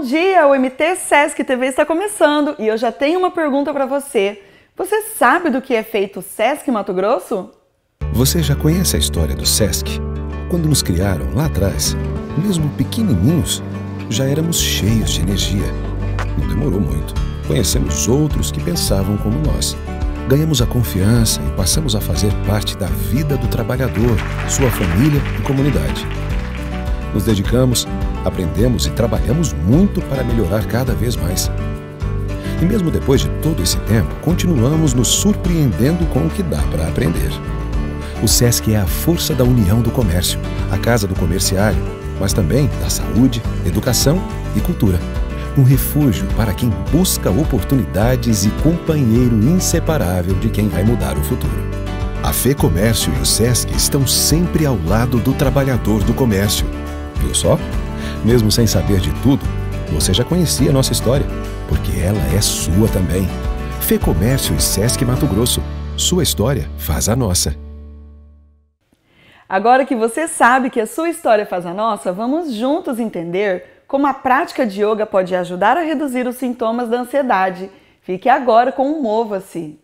dia, o MT Sesc TV está começando e eu já tenho uma pergunta para você. Você sabe do que é feito o Sesc Mato Grosso? Você já conhece a história do Sesc? Quando nos criaram lá atrás, mesmo pequenininhos, já éramos cheios de energia. Não demorou muito. Conhecemos outros que pensavam como nós. Ganhamos a confiança e passamos a fazer parte da vida do trabalhador, sua família e comunidade. Nos dedicamos, aprendemos e trabalhamos muito para melhorar cada vez mais. E mesmo depois de todo esse tempo, continuamos nos surpreendendo com o que dá para aprender. O Sesc é a força da união do comércio, a casa do comerciário, mas também da saúde, educação e cultura. Um refúgio para quem busca oportunidades e companheiro inseparável de quem vai mudar o futuro. A FEComércio e o Sesc estão sempre ao lado do trabalhador do comércio. Viu só? Mesmo sem saber de tudo, você já conhecia a nossa história, porque ela é sua também. FEComércio e Sesc Mato Grosso. Sua história faz a nossa. Agora que você sabe que a sua história faz a nossa, vamos juntos entender como a prática de yoga pode ajudar a reduzir os sintomas da ansiedade. Fique agora com o Mova-se.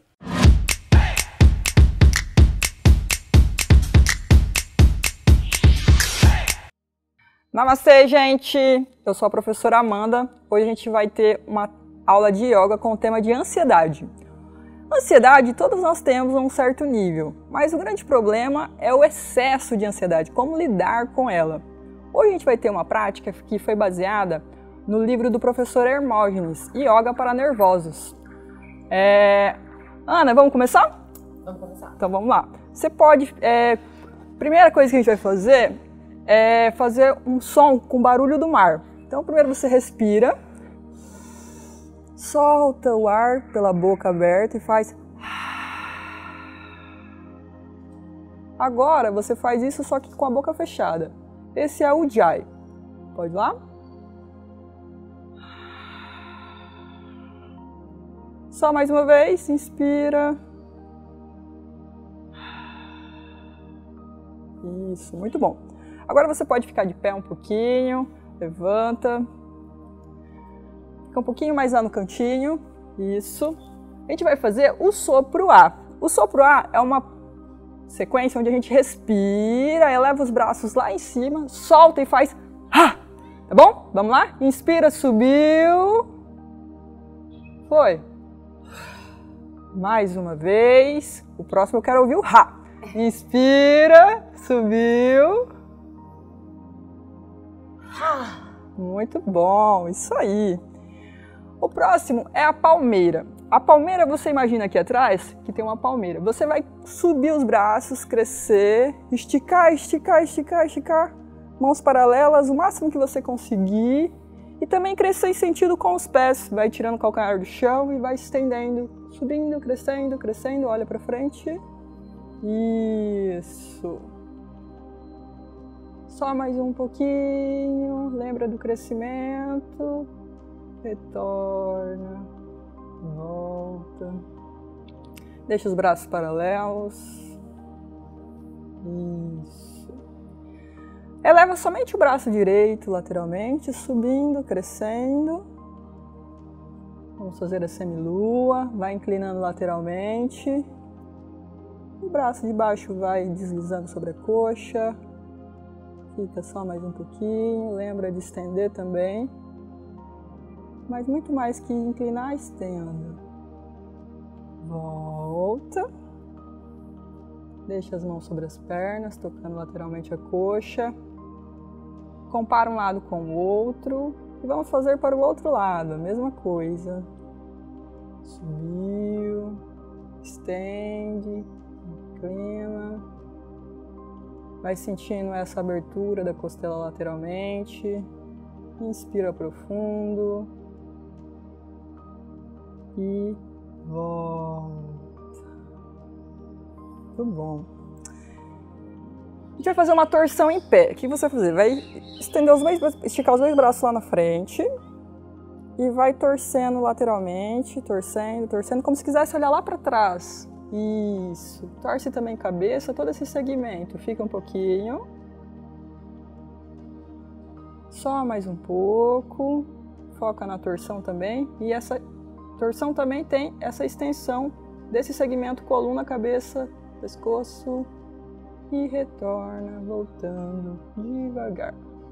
Namastê, gente! Eu sou a professora Amanda. Hoje a gente vai ter uma aula de yoga com o tema de ansiedade. Ansiedade todos nós temos a um certo nível, mas o grande problema é o excesso de ansiedade, como lidar com ela. Hoje a gente vai ter uma prática que foi baseada no livro do professor Hermógenes, Yoga para Nervosos. Ana, vamos começar? Vamos começar. Então vamos lá. Você pode... primeira coisa que a gente vai fazer é fazer um som com barulho do mar. Então primeiro você respira, solta o ar pela boca aberta e faz... Agora você faz isso só que com a boca fechada. Esse é o Ujjayi. Pode ir lá? Só mais uma vez, inspira. Isso, muito bom. Agora você pode ficar de pé um pouquinho, levanta. Fica um pouquinho mais lá no cantinho. Isso. A gente vai fazer o sopro A. O sopro A é uma sequência onde a gente respira, eleva os braços lá em cima, solta e faz ha! Tá bom? Vamos lá? Inspira, subiu. Foi. Mais uma vez. O próximo eu quero ouvir o ha. Inspira, subiu. Muito bom, isso aí. O próximo é a palmeira. A palmeira, você imagina aqui atrás que tem uma palmeira. Você vai subir os braços, crescer, esticar, esticar, esticar, esticar. Mãos paralelas, o máximo que você conseguir. E também crescer em sentido com os pés. Vai tirando o calcanhar do chão e vai estendendo. Subindo, crescendo, crescendo. Olha pra frente. Isso. Só mais um pouquinho. Lembra do crescimento. Retorna. Volta. Deixa os braços paralelos. Isso. Eleva somente o braço direito lateralmente, subindo, crescendo. Vamos fazer a semilua. Vai inclinando lateralmente. O braço de baixo vai deslizando sobre a coxa. Fica só mais um pouquinho. Lembra de estender também. Mas muito mais que inclinar, estenda. Volta. Deixa as mãos sobre as pernas, tocando lateralmente a coxa. Compara um lado com o outro. E vamos fazer para o outro lado, a mesma coisa. Subiu. Estende. Inclina. Vai sentindo essa abertura da costela lateralmente. Inspira profundo. E volta. Muito bom. A gente vai fazer uma torção em pé. O que você vai fazer? Vai estender esticar os dois braços lá na frente e vai torcendo lateralmente, torcendo, torcendo, como se quisesse olhar lá para trás. Isso. Torce também a cabeça, todo esse segmento. Fica um pouquinho. Só mais um pouco. foca na torção também. E essa torção também tem essa extensão desse segmento coluna, cabeça, pescoço. E retorna, voltando devagar.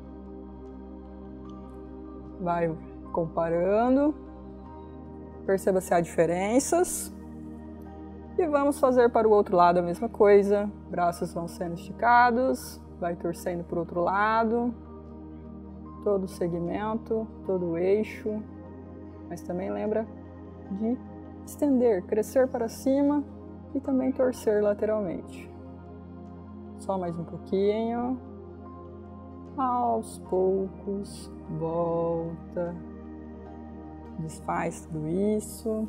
Vai comparando. Perceba se há diferenças. E vamos fazer para o outro lado a mesma coisa. Braços vão sendo esticados. Vai torcendo para o outro lado. Todo o segmento, todo o eixo. Mas também lembra de estender, crescer para cima e também torcer lateralmente. Só mais um pouquinho. Aos poucos, volta. Desfaz tudo isso.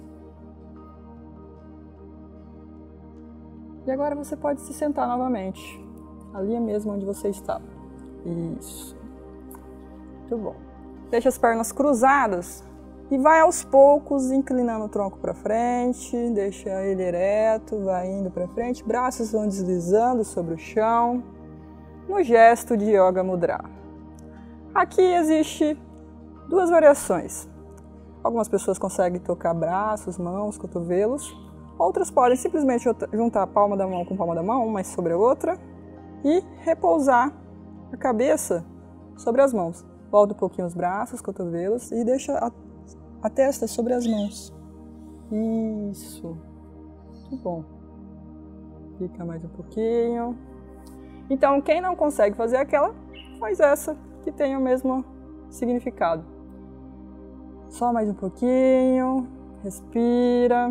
E agora você pode se sentar novamente. Ali mesmo onde você está. Isso. Muito bom. Deixa as pernas cruzadas. E vai aos poucos inclinando o tronco para frente, deixa ele ereto, vai indo para frente, braços vão deslizando sobre o chão, no gesto de Yoga Mudra. Aqui existe duas variações. Algumas pessoas conseguem tocar braços, mãos, cotovelos, outras podem simplesmente juntar a palma da mão com a palma da mão, uma sobre a outra, e repousar a cabeça sobre as mãos. Volta um pouquinho os braços, cotovelos e deixa a testa sobre as mãos. Isso. Muito bom. Fica mais um pouquinho. Então, quem não consegue fazer aquela, faz essa, que tem o mesmo significado. Só mais um pouquinho. Respira.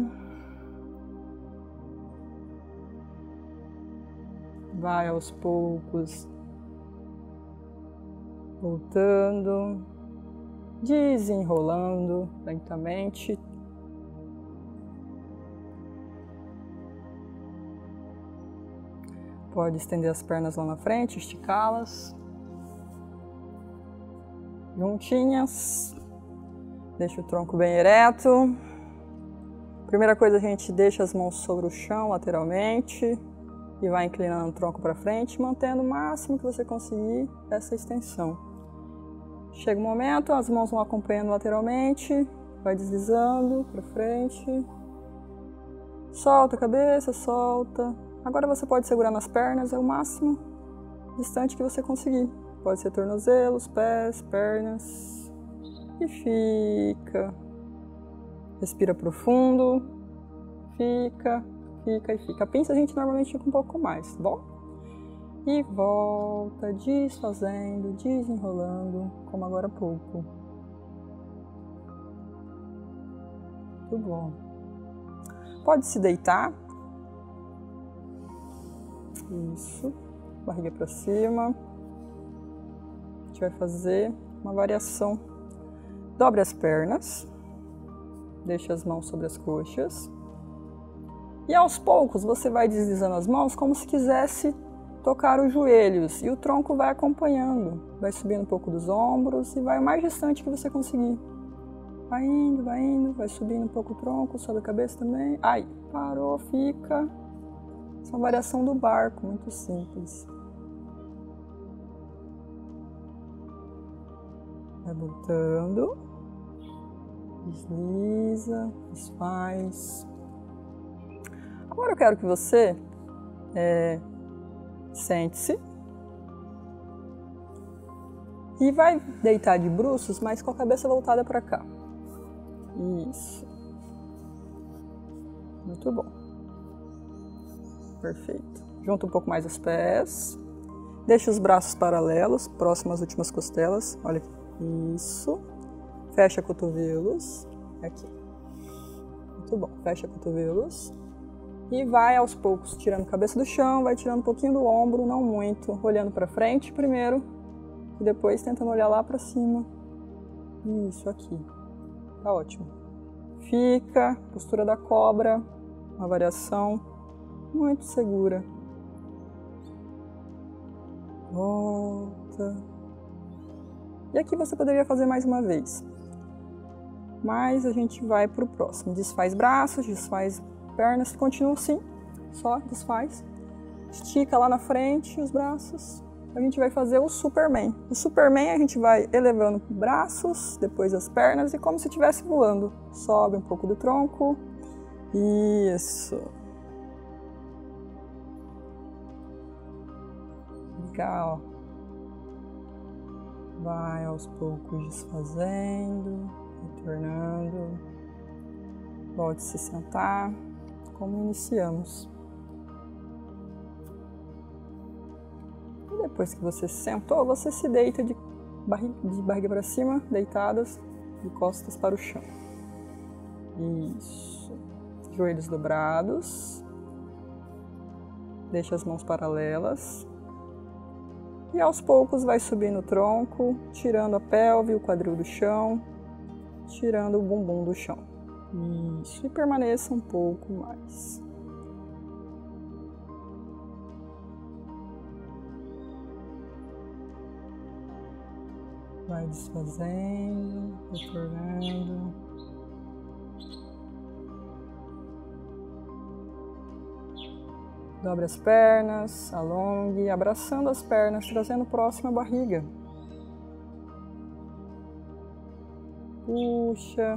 Vai aos poucos. Voltando. Desenrolando lentamente. Pode estender as pernas lá na frente, esticá-las. Juntinhas. Deixa o tronco bem ereto. Primeira coisa, a gente deixa as mãos sobre o chão lateralmente e vai inclinando o tronco para frente, mantendo o máximo que você conseguir essa extensão. Chega o momento, as mãos vão acompanhando lateralmente, vai deslizando para frente. Solta a cabeça, solta. Agora você pode segurar nas pernas, é o máximo distante que você conseguir. Pode ser tornozelos, pés, pernas. E fica. Respira profundo. Fica, fica e fica. A pinça a gente normalmente fica um pouco mais, tá bom? E volta, desfazendo, desenrolando, como agora há pouco. Muito bom. Pode se deitar. Isso. Barriga para cima. A gente vai fazer uma variação. Dobre as pernas. Deixe as mãos sobre as coxas. E aos poucos você vai deslizando as mãos como se quisesse tocar os joelhos. E o tronco vai acompanhando. Vai subindo um pouco dos ombros e vai o mais distante que você conseguir. Vai indo, vai subindo um pouco o tronco, sobe a cabeça também. Ai, parou, fica. Essa é uma variação do barco, muito simples. Vai voltando. Desliza, desfaz. Agora eu quero que você sente-se e vai deitar de bruços, mas com a cabeça voltada para cá. Isso. Muito bom. Perfeito. Junta um pouco mais os pés. Deixa os braços paralelos, próximos às últimas costelas. Olha aqui. Isso. Fecha cotovelos. Aqui. Muito bom. Fecha cotovelos. E vai aos poucos tirando a cabeça do chão, vai tirando um pouquinho do ombro, não muito, olhando para frente primeiro e depois tentando olhar lá para cima. Isso aqui. Tá ótimo. Fica, postura da cobra, uma variação muito segura. Volta. E aqui você poderia fazer mais uma vez. Mas a gente vai para o próximo. Desfaz braços, desfaz pernas, continua assim, só desfaz. Estica lá na frente os braços. a gente vai fazer o Superman. O Superman a gente vai elevando braços, depois as pernas e como se estivesse voando. Sobe um pouco do tronco. Isso. Legal. Vai aos poucos desfazendo, retornando. Volte a se sentar, como iniciamos. E depois que você se sentou, você se deita de barriga para cima, deitadas, de costas para o chão. Isso. Joelhos dobrados. Deixa as mãos paralelas. E aos poucos vai subindo o tronco, tirando a pelve, o quadril do chão, tirando o bumbum do chão. Isso, e permaneça um pouco mais. Vai desfazendo, retornando. Dobre as pernas, alongue, abraçando as pernas, trazendo próximo a barriga. Puxa.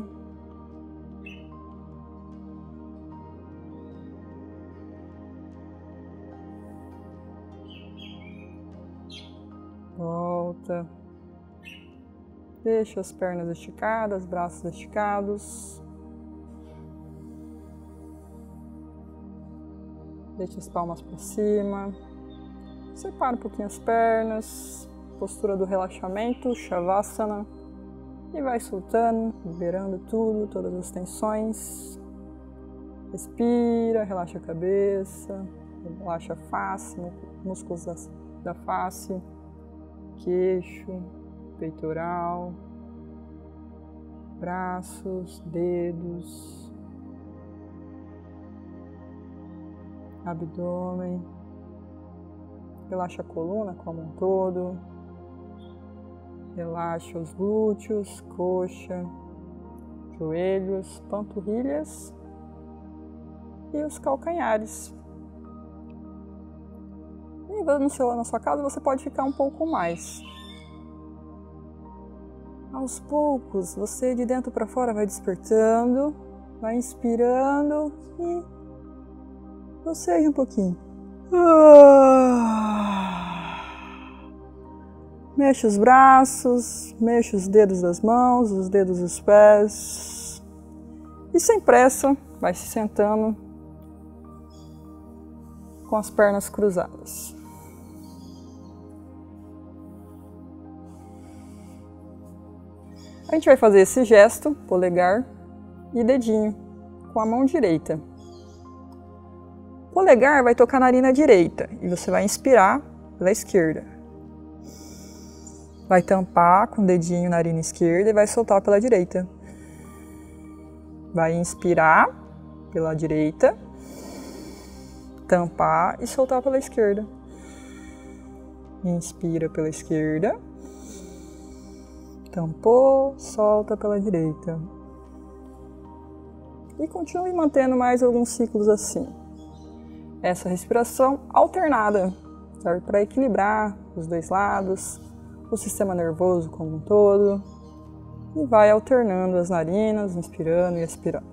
Volta. Deixa as pernas esticadas, braços esticados. Deixa as palmas para cima. Separa um pouquinho as pernas. Postura do relaxamento, Shavasana. E vai soltando, liberando tudo, todas as tensões. Respira, relaxa a cabeça. Relaxa a face, músculos da face. Queixo, peitoral. Braços, dedos. Abdômen, relaxa a coluna como um todo, relaxa os glúteos, coxa, joelhos, panturrilhas e os calcanhares. E na sua casa você pode ficar um pouco mais. Aos poucos, você de dentro para fora vai despertando, vai inspirando e boceja um pouquinho. Mexe os braços, mexe os dedos das mãos, os dedos dos pés. E sem pressa, vai se sentando com as pernas cruzadas. A gente vai fazer esse gesto, polegar e dedinho, com a mão direita. O polegar vai tocar na narina direita e você vai inspirar pela esquerda. Vai tampar com o dedinho na narina esquerda e vai soltar pela direita. Vai inspirar pela direita, tampar e soltar pela esquerda. Inspira pela esquerda, tampou, solta pela direita. E continue mantendo mais alguns ciclos assim. Essa respiração alternada serve para equilibrar os dois lados, o sistema nervoso como um todo, e vai alternando as narinas, inspirando e expirando.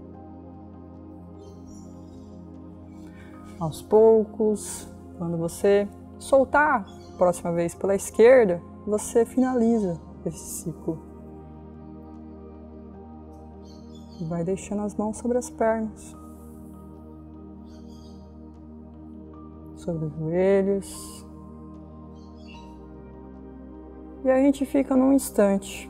Aos poucos, quando você soltar a próxima vez pela esquerda, você finaliza esse ciclo. E vai deixando as mãos sobre as pernas. Sobre os joelhos. E a gente fica num instante.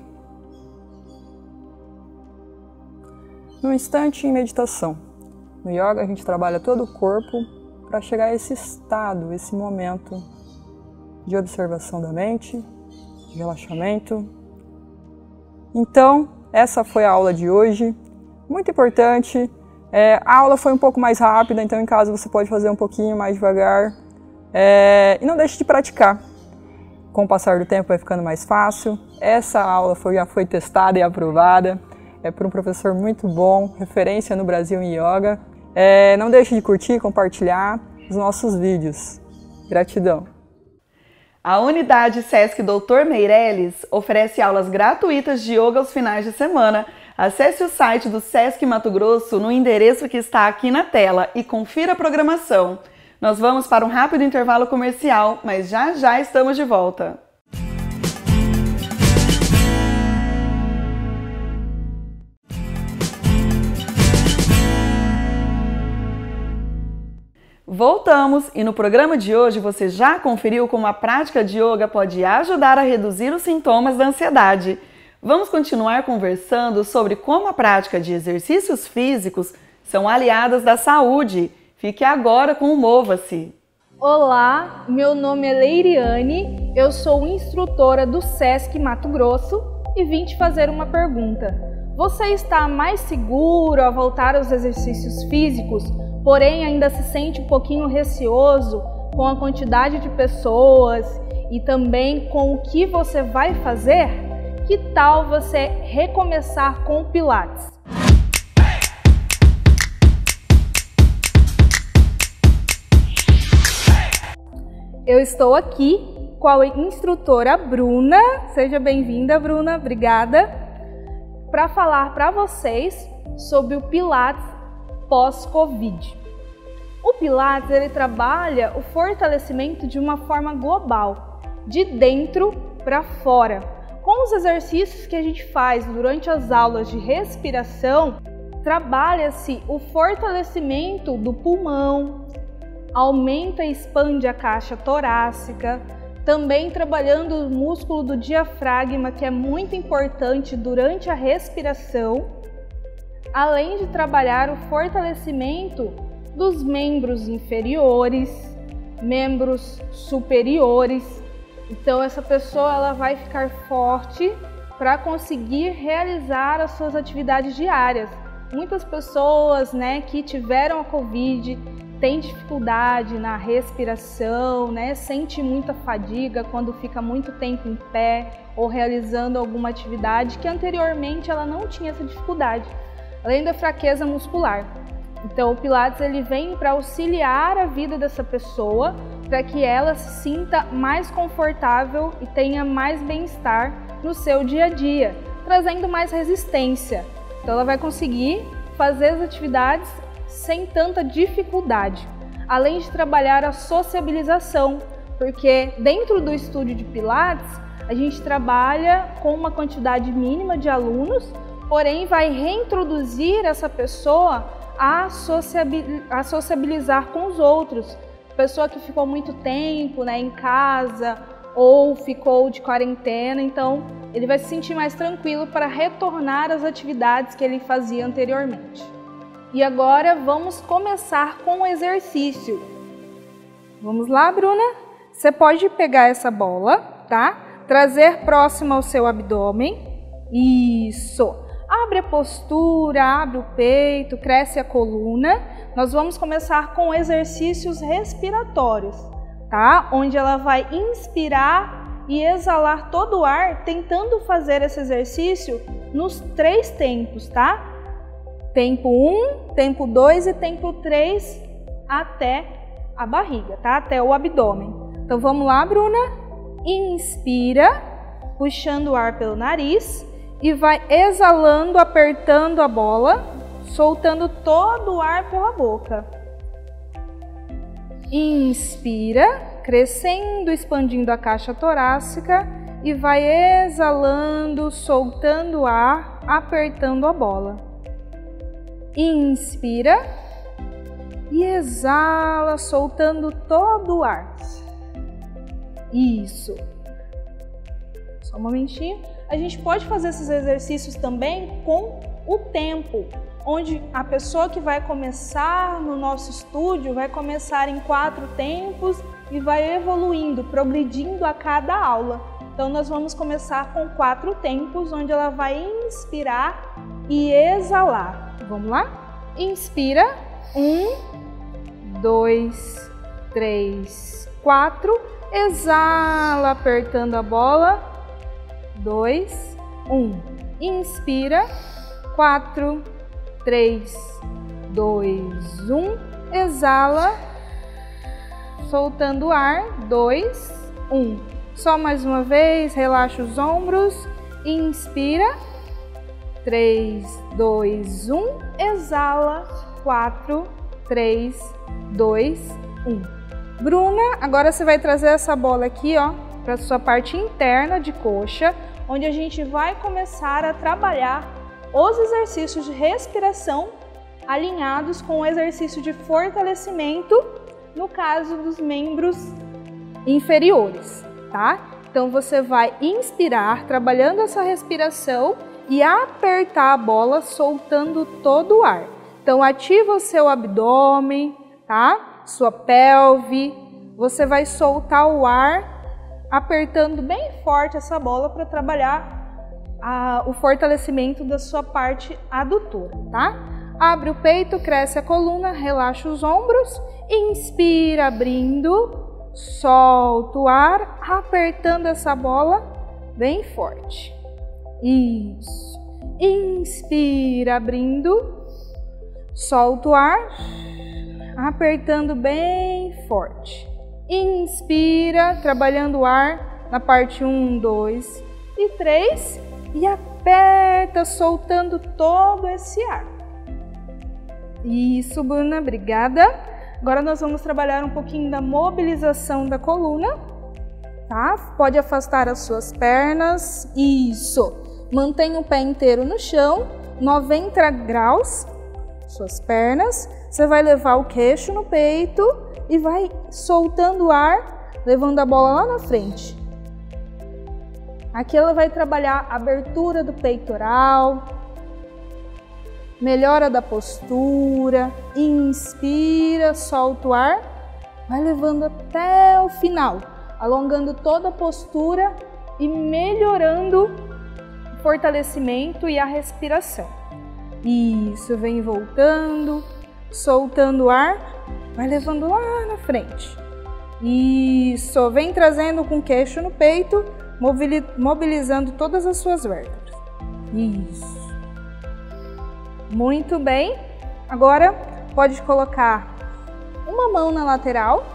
Num instante em meditação. No yoga a gente trabalha todo o corpo para chegar a esse estado, esse momento de observação da mente, de relaxamento. Então, essa foi a aula de hoje. Muito importante. A aula foi um pouco mais rápida, então em casa você pode fazer um pouquinho mais devagar. E não deixe de praticar. Com o passar do tempo vai ficando mais fácil. Essa aula já foi testada e aprovada. É por um professor muito bom, referência no Brasil em yoga. Não deixe de curtir e compartilhar os nossos vídeos. Gratidão! A unidade Sesc Dr. Meireles oferece aulas gratuitas de yoga aos finais de semana. Acesse o site do Sesc Mato Grosso no endereço que está aqui na tela e confira a programação. Nós vamos para um rápido intervalo comercial, mas já estamos de volta. Voltamos e no programa de hoje você já conferiu como a prática de yoga pode ajudar a reduzir os sintomas da ansiedade. Vamos continuar conversando sobre como a prática de exercícios físicos são aliadas da saúde. Fique agora com o Mova-se. Olá, meu nome é Leiriane, eu sou instrutora do Sesc Mato Grosso e vim te fazer uma pergunta. Você está mais seguro ao voltar aos exercícios físicos, porém ainda se sente um pouquinho receoso com a quantidade de pessoas e também com o que você vai fazer? Que tal você recomeçar com o Pilates? Eu estou aqui com a instrutora Bruna. Seja bem-vinda, Bruna. Obrigada. Para falar para vocês sobre o Pilates pós-Covid. O Pilates ele trabalha o fortalecimento de uma forma global, de dentro para fora. Com os exercícios que a gente faz durante as aulas de respiração, trabalha-se o fortalecimento do pulmão, aumenta e expande a caixa torácica, também trabalhando o músculo do diafragma, que é muito importante durante a respiração, além de trabalhar o fortalecimento dos membros inferiores, membros superiores. Então essa pessoa ela vai ficar forte para conseguir realizar as suas atividades diárias. Muitas pessoas, que tiveram a Covid têm dificuldade na respiração, sente muita fadiga quando fica muito tempo em pé ou realizando alguma atividade que anteriormente ela não tinha essa dificuldade, além da fraqueza muscular. Então o Pilates ele vem para auxiliar a vida dessa pessoa para que ela se sinta mais confortável e tenha mais bem-estar no seu dia a dia, trazendo mais resistência. Então ela vai conseguir fazer as atividades sem tanta dificuldade, além de trabalhar a sociabilização, porque dentro do estúdio de Pilates a gente trabalha com uma quantidade mínima de alunos, porém vai reintroduzir essa pessoa a sociabilizar com os outros. Pessoa que ficou muito tempo em casa ou ficou de quarentena, então ele vai se sentir mais tranquilo para retornar às atividades que ele fazia anteriormente. E agora vamos começar com o exercício. Vamos lá, Bruna? Você pode pegar essa bola, tá? Trazer próximo ao seu abdômen. Isso! Abre a postura, abre o peito, cresce a coluna. Nós vamos começar com exercícios respiratórios, tá? Onde ela vai inspirar e exalar todo o ar, tentando fazer esse exercício nos 3 tempos, tá? Tempo 1, tempo 2 e tempo 3 até a barriga, tá? Até o abdômen. Então vamos lá, Bruna? Inspira, puxando o ar pelo nariz. E vai exalando, apertando a bola, soltando todo o ar pela boca. Inspira, crescendo, expandindo a caixa torácica e vai exalando, soltando o ar, apertando a bola. Inspira e exala, soltando todo o ar. Isso. Só um momentinho. A gente pode fazer esses exercícios também com o tempo, onde a pessoa que vai começar no nosso estúdio vai começar em 4 tempos e vai evoluindo, progredindo a cada aula. Então nós vamos começar com 4 tempos, onde ela vai inspirar e exalar. Vamos lá? Inspira, 1, 2, 3, 4, exala, apertando a bola. 2, 1. Inspira. 4, 3, 2, 1. Exala, soltando o ar. 2, 1. Só mais uma vez, relaxa os ombros, inspira, 3, 2, 1, exala, 4, 3, 2, 1. Bruna, agora você vai trazer essa bola aqui, ó, para a sua parte interna de coxa, onde a gente vai começar a trabalhar os exercícios de respiração alinhados com o exercício de fortalecimento, no caso dos membros inferiores, tá? Então você vai inspirar, trabalhando essa respiração e apertar a bola, soltando todo o ar. Então ativa o seu abdômen, tá? Sua pelve, você vai soltar o ar, apertando bem forte essa bola para trabalhar o fortalecimento da sua parte adutora, tá? Abre o peito, cresce a coluna, relaxa os ombros, inspira abrindo, solta o ar, apertando essa bola bem forte. Isso. Inspira abrindo, solta o ar, apertando bem forte. Inspira, trabalhando o ar na parte 1, 2 e 3 e aperta, soltando todo esse ar. Isso, Bruna, obrigada. Agora nós vamos trabalhar um pouquinho da mobilização da coluna, tá? Pode afastar as suas pernas, isso. Mantenha o pé inteiro no chão, 90 graus, suas pernas. Você vai levar o queixo no peito e vai soltando o ar, levando a bola lá na frente. Aqui ela vai trabalhar a abertura do peitoral, melhora da postura, inspira, solta o ar, vai levando até o final, alongando toda a postura e melhorando o fortalecimento e a respiração. Isso, vem voltando, soltando o ar, vai levando lá na frente. Isso, vem trazendo com o queixo no peito, mobilizando todas as suas vértebras. Isso. Muito bem. Agora pode colocar uma mão na lateral.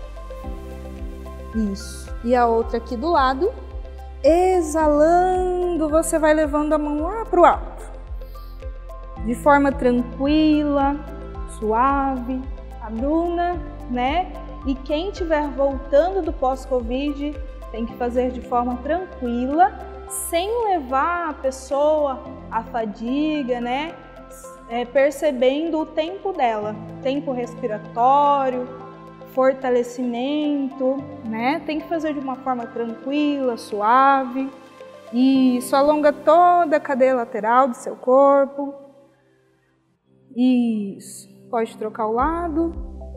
Isso. E a outra aqui do lado. Exalando, você vai levando a mão lá para o alto. De forma tranquila, suave. A Bruna, né? E quem estiver voltando do pós-Covid tem que fazer de forma tranquila, sem levar a pessoa à fadiga, né? Percebendo o tempo dela, tempo respiratório, fortalecimento, né? Tem que fazer de uma forma tranquila, suave. Isso, alonga toda a cadeia lateral do seu corpo. Isso, pode trocar o lado.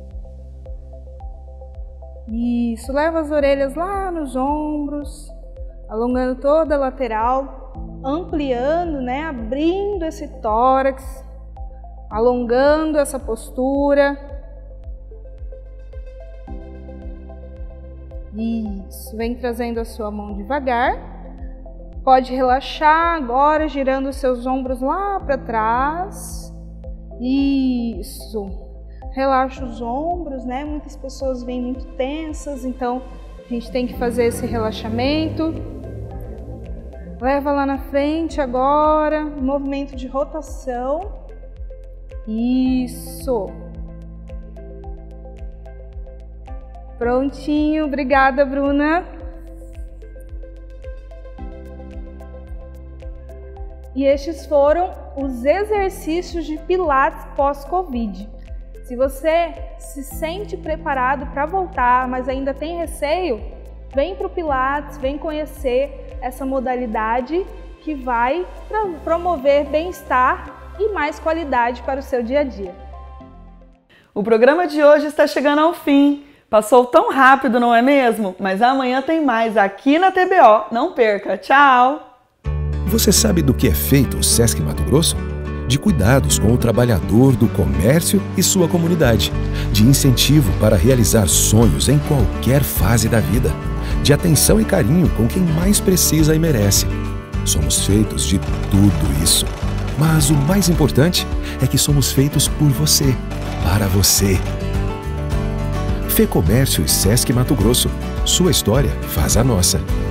Isso, leva as orelhas lá nos ombros, alongando toda a lateral, ampliando, né? Abrindo esse tórax, alongando essa postura. Isso, vem trazendo a sua mão devagar. Pode relaxar agora, girando os seus ombros lá para trás. Isso. Relaxa os ombros, né? Muitas pessoas vêm muito tensas, então a gente tem que fazer esse relaxamento. Leva lá na frente agora, movimento de rotação. Isso. Prontinho, obrigada, Bruna. E estes foram os exercícios de Pilates pós-Covid. Se você se sente preparado para voltar, mas ainda tem receio, vem para o Pilates, vem conhecer essa modalidade que vai promover bem-estar e mais qualidade para o seu dia a dia. O programa de hoje está chegando ao fim. Passou tão rápido, não é mesmo? Mas amanhã tem mais aqui na TBO. Não perca. Tchau! Você sabe do que é feito o Sesc Mato Grosso? De cuidados com o trabalhador do comércio e sua comunidade, de incentivo para realizar sonhos em qualquer fase da vida, de atenção e carinho com quem mais precisa e merece. Somos feitos de tudo isso. Mas o mais importante é que somos feitos por você, para você. Fecomércio e Sesc Mato Grosso. Sua história faz a nossa.